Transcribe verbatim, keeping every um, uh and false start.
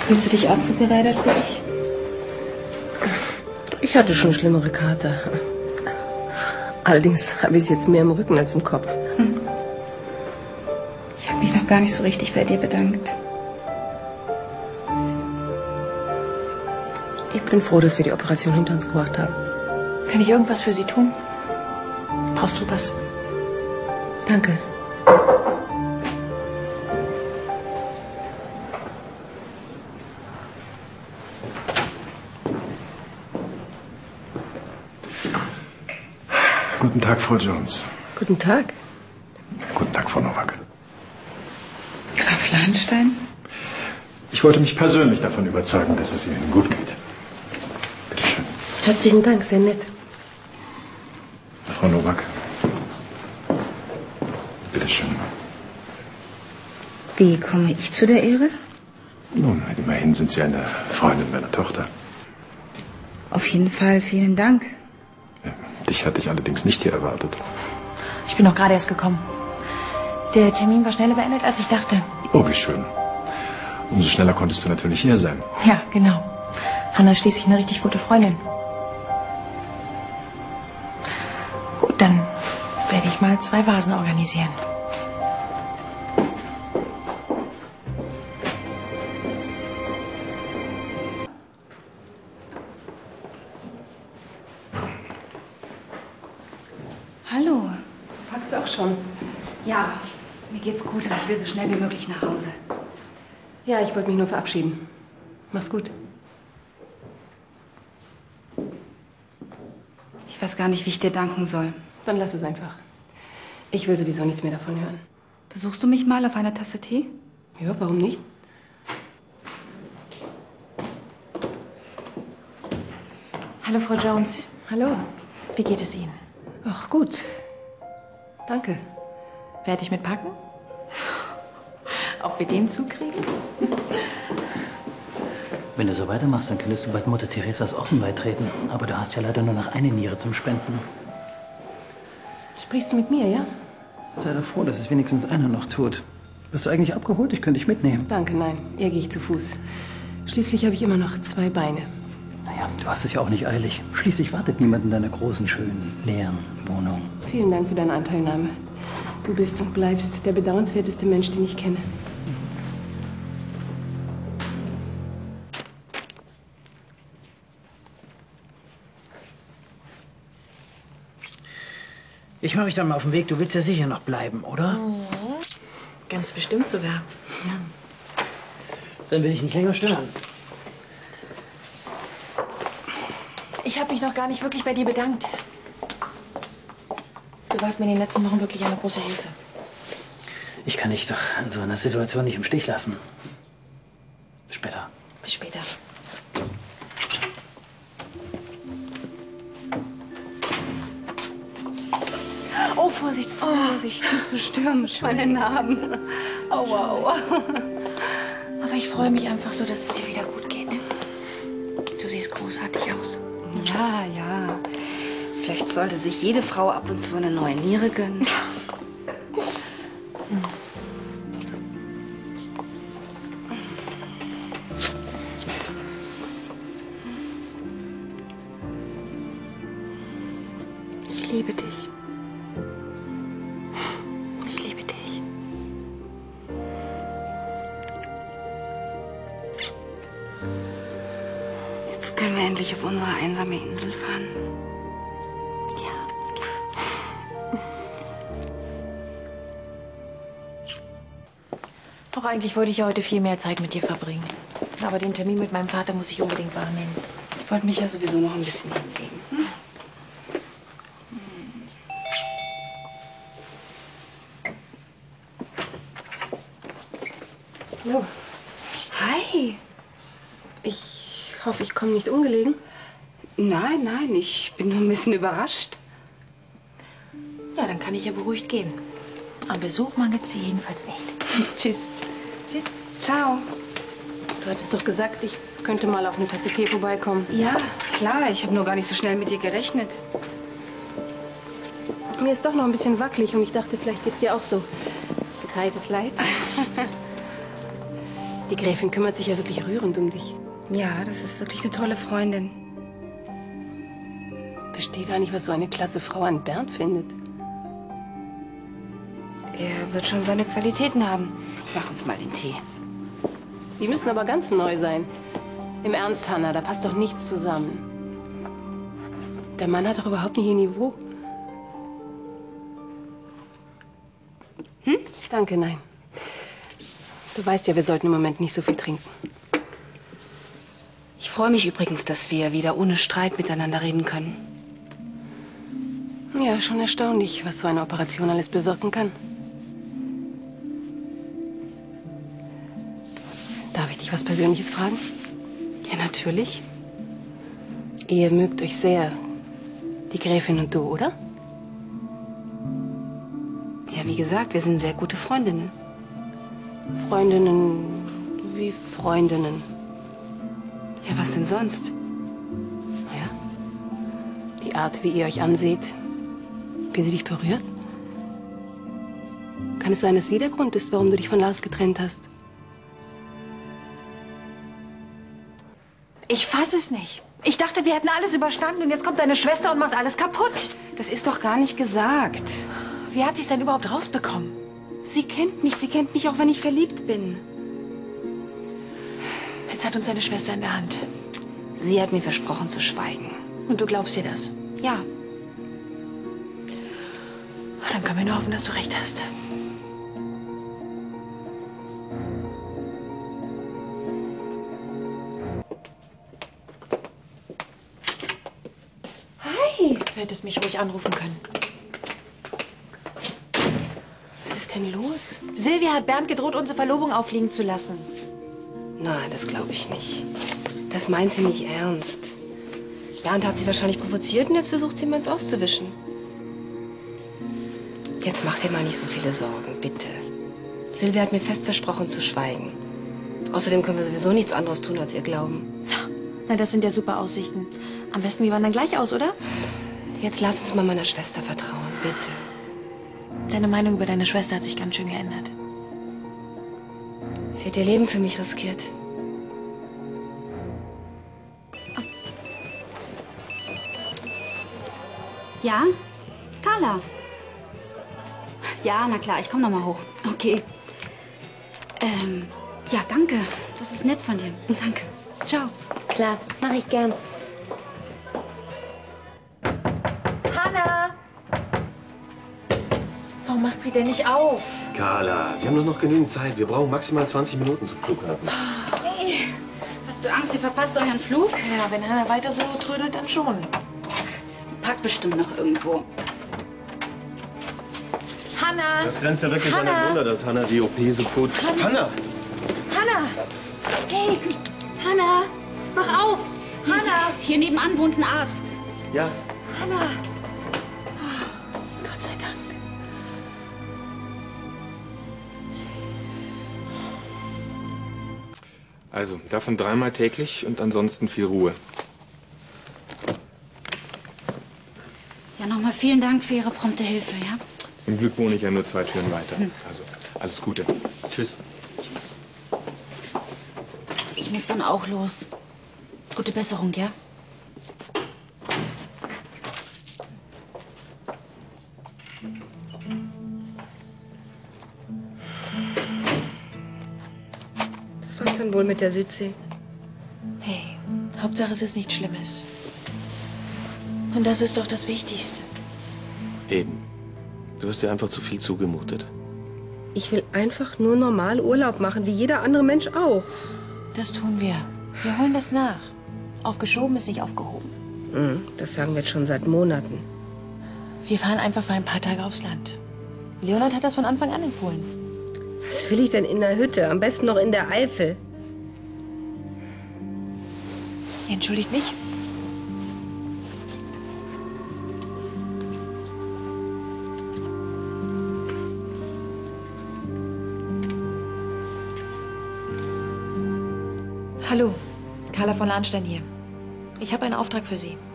Fühlst du dich auch so gerädert wie ich? Ich hatte schon schlimmere Kater. Allerdings habe ich es jetzt mehr im Rücken als im Kopf. Hm. Ich habe mich noch gar nicht so richtig bei dir bedankt. Ich bin froh, dass wir die Operation hinter uns gebracht haben. Kann ich irgendwas für Sie tun? Brauchst du was? Danke. Guten Tag, Frau Jones. Guten Tag. Guten Tag, Frau Nowak. Graf Lahnstein? Ich wollte mich persönlich davon überzeugen, dass es Ihnen gut geht. Bitte schön. Herzlichen Dank, sehr nett. Frau Nowak. Bitte schön. Wie komme ich zu der Ehre? Nun, immerhin sind Sie eine Freundin meiner Tochter. Auf jeden Fall vielen Dank. Dich hatte ich allerdings nicht hier erwartet. Ich bin noch gerade erst gekommen. Der Termin war schneller beendet, als ich dachte. Oh, wie schön. Umso schneller konntest du natürlich hier sein. Ja, genau. Hanna ist schließlich eine richtig gute Freundin. Gut, dann werde ich mal zwei Vasen organisieren. Hallo. Packst du auch schon? Ja, mir geht's gut und ich will so schnell wie möglich nach Hause. Ja, ich wollte mich nur verabschieden. Mach's gut. Ich weiß gar nicht, wie ich dir danken soll. Dann lass es einfach. Ich will sowieso nichts mehr davon hören. Besuchst du mich mal auf einer Tasse Tee? Ja, warum nicht? Hallo, Frau Jones. Hallo. Wie geht es Ihnen? Ach, gut. Danke. Fertig mit Packen? Ob wir den zukriegen? Wenn du so weitermachst, dann könntest du bald Mutter Theresas Orden beitreten. Aber du hast ja leider nur noch eine Niere zum Spenden. Sprichst du mit mir, ja? Sei doch froh, dass es wenigstens einer noch tut. Bist du eigentlich abgeholt? Ich könnte dich mitnehmen. Danke, nein. Eher gehe ich zu Fuß. Schließlich habe ich immer noch zwei Beine. Naja, du hast es ja auch nicht eilig. Schließlich wartet niemand in deiner großen, schönen, leeren Wohnung. Vielen Dank für deine Anteilnahme. Du bist und bleibst der bedauernswerteste Mensch, den ich kenne. Ich mache mich dann mal auf den Weg. Du willst ja sicher noch bleiben, oder? Mhm. Ganz bestimmt sogar. Ja. Dann will ich nicht länger stören. Ich habe mich noch gar nicht wirklich bei dir bedankt. Du warst mir in den letzten Wochen wirklich eine große Hilfe. Ich kann dich doch in so einer Situation nicht im Stich lassen. Bis später. Bis später. Oh, Vorsicht, Vorsicht, nicht so stürmisch, meine Narben. Aua, aua. Aber ich freue mich einfach so, dass es dir wieder gut geht. Du siehst großartig aus. Ja, ja. Vielleicht sollte sich jede Frau ab und zu eine neue Niere gönnen. Ich liebe dich. Ich liebe dich. Jetzt können wir endlich auf unsere einsame Insel fahren. Doch eigentlich wollte ich ja heute viel mehr Zeit mit dir verbringen. Aber den Termin mit meinem Vater muss ich unbedingt wahrnehmen. Ich wollte mich ja sowieso noch ein bisschen hinlegen. Hm? Hallo. Hi. Ich hoffe, ich komme nicht ungelegen. Nein, nein, ich bin nur ein bisschen überrascht. Ja, dann kann ich ja beruhigt gehen. Am Besuch mangelt sie jedenfalls nicht. Tschüss. Tschüss. Ciao. Du hattest doch gesagt, ich könnte mal auf eine Tasse Tee vorbeikommen. Ja, klar. Ich habe nur gar nicht so schnell mit dir gerechnet. Mir ist doch noch ein bisschen wackelig und ich dachte, vielleicht geht's dir auch so. Geteiltes Leid. Die Gräfin kümmert sich ja wirklich rührend um dich. Ja, das ist wirklich eine tolle Freundin. Verstehe gar nicht, was so eine klasse Frau an Bernd findet. Er wird schon seine Qualitäten haben. Ich mach uns mal den Tee. Die müssen aber ganz neu sein. Im Ernst, Hanna, da passt doch nichts zusammen. Der Mann hat doch überhaupt nicht ihr Niveau. Hm? Danke, nein. Du weißt ja, wir sollten im Moment nicht so viel trinken. Ich freue mich übrigens, dass wir wieder ohne Streit miteinander reden können. Ja, schon erstaunlich, was so eine Operation alles bewirken kann. Darf ich dich was Persönliches fragen? Ja, natürlich. Ihr mögt euch sehr, die Gräfin und du, oder? Ja, wie gesagt, wir sind sehr gute Freundinnen. Freundinnen wie Freundinnen. Ja, was denn sonst? Ja. Die Art, wie ihr euch anseht, wie sie dich berührt. Kann es sein, dass sie der Grund ist, warum du dich von Lars getrennt hast? Ich fass es nicht. Ich dachte, wir hätten alles überstanden und jetzt kommt deine Schwester und macht alles kaputt. Das ist doch gar nicht gesagt. Wie hat sie es denn überhaupt rausbekommen? Sie kennt mich, sie kennt mich auch, wenn ich verliebt bin. Jetzt hat uns deine Schwester in der Hand. Sie hat mir versprochen zu schweigen. Und du glaubst ihr das? Ja. Dann können wir nur hoffen, dass du recht hast. Hi. Du hättest mich ruhig anrufen können. Was ist denn los? Silvia hat Bernd gedroht, unsere Verlobung aufliegen zu lassen. Nein, das glaube ich nicht. Das meint sie nicht ernst. Bernd hat sie wahrscheinlich provoziert und jetzt versucht sie, mir ins Auszuwischen. Jetzt mach dir mal nicht so viele Sorgen, bitte. Silvia hat mir fest versprochen zu schweigen. Außerdem können wir sowieso nichts anderes tun, als ihr glauben. Na, das sind ja super Aussichten. Am besten, wir wandern gleich aus, oder? Jetzt lass uns mal meiner Schwester vertrauen, bitte. Deine Meinung über deine Schwester hat sich ganz schön geändert. Sie hat ihr Leben für mich riskiert. Ja? Carla? Ja, na klar, ich komme noch mal hoch. Okay. Ähm, ja, danke. Das ist nett von dir. Danke. Ciao. Klar, mache ich gern. Hanna! Warum macht sie denn nicht auf? Carla, wir haben doch noch genügend Zeit. Wir brauchen maximal zwanzig Minuten zum Flughafen. Hey, hast du Angst, ihr verpasst euren Flug? Ja, wenn Hanna weiter so trödelt, dann schon. Packt bestimmt noch irgendwo. Hanna! Das grenzt ja wirklich an Hanna! ein Wunder, dass Hanna die O P so gut... Hanna! Hanna! Hey! Hanna! Mach auf! Hanna! Hier nebenan wohnt ein Arzt. Ja. Hanna! Oh, Gott sei Dank. Also, davon dreimal täglich und ansonsten viel Ruhe. Ja, nochmal vielen Dank für Ihre prompte Hilfe, ja? Zum Glück wohne ich ja nur zwei Türen weiter. Also, alles Gute. Tschüss. Ich muss dann auch los. Gute Besserung, ja? Das war's dann wohl mit der Südsee. Hey, Hauptsache es ist nichts Schlimmes. Und das ist doch das Wichtigste. Eben. Du hast dir einfach zu viel zugemutet. Ich will einfach nur normal Urlaub machen, wie jeder andere Mensch auch. Das tun wir. Wir holen das nach. Aufgeschoben ist nicht aufgehoben. Hm, das sagen wir jetzt schon seit Monaten. Wir fahren einfach für ein paar Tage aufs Land. Leonard hat das von Anfang an empfohlen. Was will ich denn in der Hütte? Am besten noch in der Eifel. Ihr entschuldigt mich? Hallo, Carla von Lahnstein hier. Ich habe einen Auftrag für Sie.